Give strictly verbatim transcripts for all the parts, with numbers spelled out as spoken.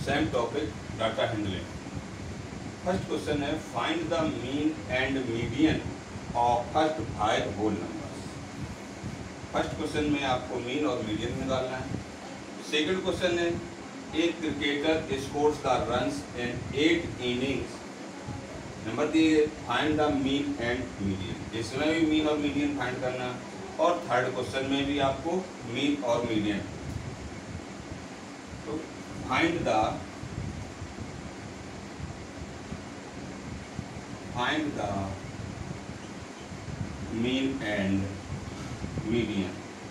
Same topic, data handling. First question है find the mean and median of first five whole numbers. First question में आपको mean और median निकालना है। Second question है एक cricketer scores the runs in eight innings. Number दिए find the mean and median, इसमें भी मीन और मीडियन फाइंड करना। और थर्ड क्वेश्चन में भी आपको मीन और मीडियन। तो find the find the mean and median.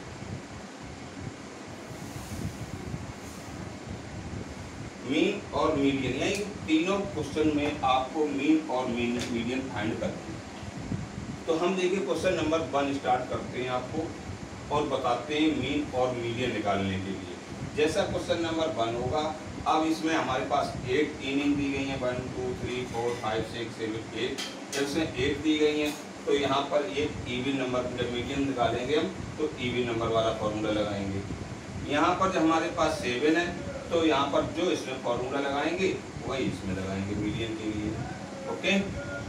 Mean और मीडियन यानी तीनों क्वेश्चन में आपको मीन और मीडियन फाइंड करना है। तो हम देखिए क्वेश्चन नंबर वन स्टार्ट करते हैं आपको और बताते हैं मीन और मीडियन निकालने के लिए। जैसा क्वेश्चन नंबर वन होगा, अब इसमें हमारे पास एट इनिंग दी गई हैं, one two three four five six seven eight. जब इसमें एट दी गई हैं तो यहाँ पर एक इवन नंबर जब मीडियन निकालेंगे हम तो इवन नंबर वाला फॉर्मूला लगाएंगे। यहाँ पर जब हमारे पास सेवन है तो यहाँ पर जो इसमें फॉर्मूला लगाएंगे वही इसमें लगाएंगे मीडियन के लिए। ओके,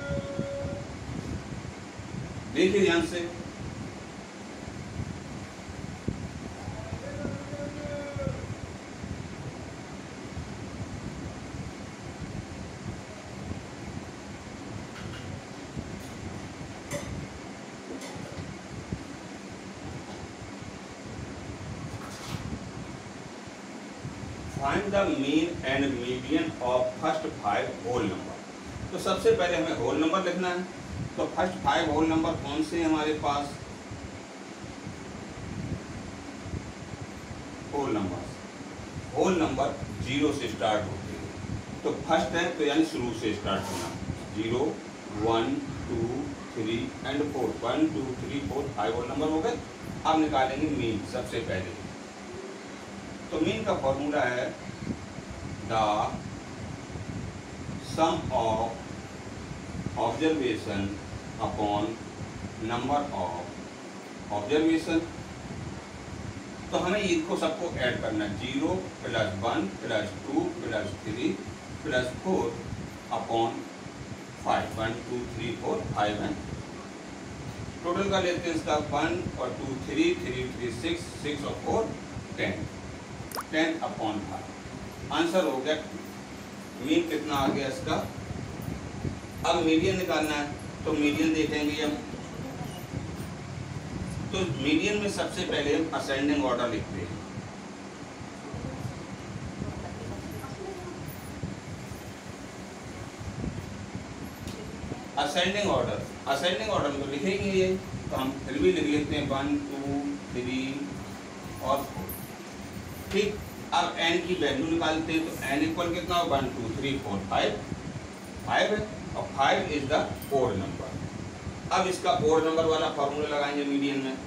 देखिए ध्यान से। Find the mean and median of first five whole number. तो सबसे पहले हमें होल नंबर लिखना है। तो फर्स्ट फाइव होल नंबर कौन से हैं हमारे पास? Whole number whole number zero से स्टार्ट होते हैं। तो फर्स्ट है तो यानी शुरू से स्टार्ट होना, zero one two three and four. One two three four five whole number हो गए। अब निकालेंगे मीन सबसे पहले। तो मीन का फॉर्मूला है the sum of observation upon number of observation. तो हमें इनको सबको ऐड करना है, zero plus one plus two plus three plus four upon five. One two three four five है। टोटल का लेते हैं इसका वन और two three, three three six, six और four ten, ten upon five. Answer हो गया। मीन कितना आ गया इसका। अब मीडियन निकालना है तो मीडियन देखेंगे हम। तो मीडियन में सबसे पहले हम असेंडिंग ऑर्डर लिखते हैं। असेंडिंग ऑर्डर असेंडिंग ऑर्डर में तो लिखेंगे ये, तो हम फिर भी लिख लेते हैं वन टू थ्री और फोर। ठीक, अब n की वैल्यू निकालते हैं। तो n इक्वल कितना हो, one two three four five, five है और five is the odd number. अब इसका ओड नंबर वाला फॉर्मूला लगाएंगे मीडियन में।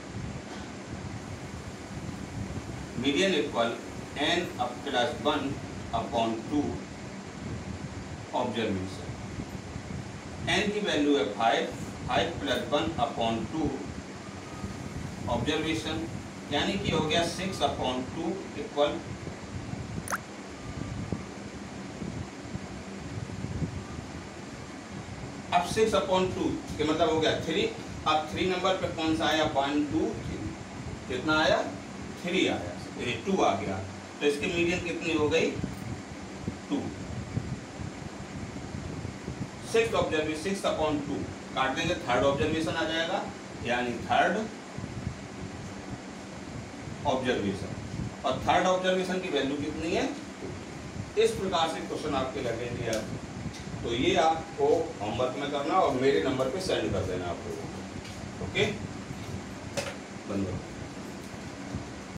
Median equal n up plus one upon two observation. n की वैल्यू है five, five plus one upon two observation, यानी कि हो गया सिक्स अपॉन टू इक्वल अब सिक्स अपॉन टू के मतलब हो गया थ्री। अब थ्री नंबर पे कौन सा आया, वन टू थ्री। कितना आया, थ्री आया, ये टू आ गया। तो इसकी मीडियन कितनी हो गई, two. Six observation, six upon two काट देंगे, थर्ड ऑब्जर्वेशन आ जाएगा, यानी थर्ड ऑब्जर्वेशन। और थर्ड ऑब्जर्वेशन की वैल्यू कितनी है, इस प्रकार से क्वेश्चन आपके लगेंगे यार। तो ये आपको होमवर्क में करना और मेरे नंबर पे सेंड कर देना आप लोगों को। ओके, बंद।